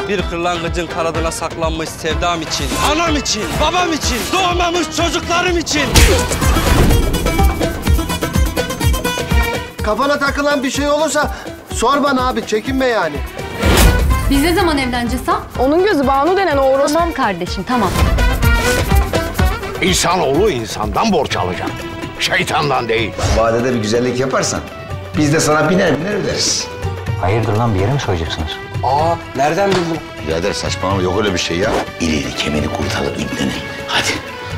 Bir kırlangıcın kanadına saklanmış sevdam için, anam için, babam için, doğmamış çocuklarım için. Kafana takılan bir şey olursa sor bana abi, çekinme yani. Biz ne zaman evleneceğiz ha? Onun gözü Banu denen oğlu. Tamam kardeşim, tamam. İnsanoğlu insandan borç alacak. Şeytandan değil. Vadede bir güzellik yaparsan biz de sana biner biner öderiz. Hayırdır lan, bir yere mi soyacaksınız? Aa, nereden bildin? Birader saçmalama, yok öyle bir şey ya. İleri kemeni kurtarır ibnenin. Hadi.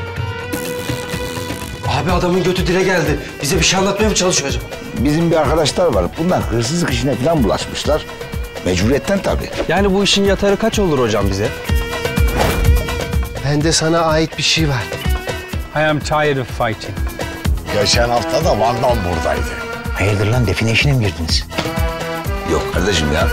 Abi adamın götü dile geldi. Bize bir şey anlatmaya mı çalışıyor acaba? Bizim bir arkadaşlar var. Bunlar hırsızlık işine falan bulaşmışlar. Mecburiyetten tabii. Yani bu işin yatarı kaç olur hocam bize? Bende sana ait bir şey var. I am tired of fighting. Geçen hafta da Van Damme buradaydı. Hayırdır lan, define işine mi girdiniz? Yok kardeşim ya.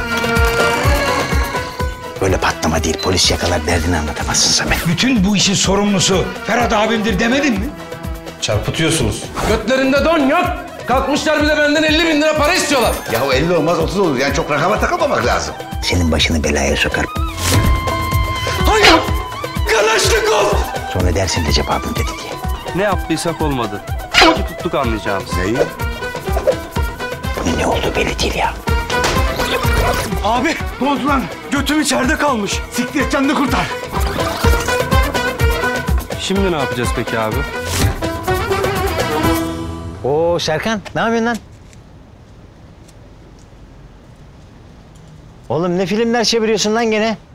Böyle patlama değil, polis yakalar, derdini anlatamazsın Samet. Bütün bu işin sorumlusu Ferhat abimdir demedin mi? Çarpıtıyorsunuz. Götlerinde don yok. Kalkmışlar bir de benden 50.000 lira para istiyorlar. Ya 50 olmaz 30 olur. Yani çok rakama takılmamak lazım. Senin başını belaya sokar. Hayır! Kalaşnikov! Sonra dersin Recep abim dedi diye. Ne yaptıysak olmadı. İki tuttuk anlayacağımız. Neyi? Ne oldu belli değil ya. Abi ne oldu lan? Götüm içeride kalmış. Siktir et, canını kurtar. Şimdi ne yapacağız peki abi? Oo Serkan, ne yapıyorsun lan? Oğlum ne filmler çeviriyorsun lan gene?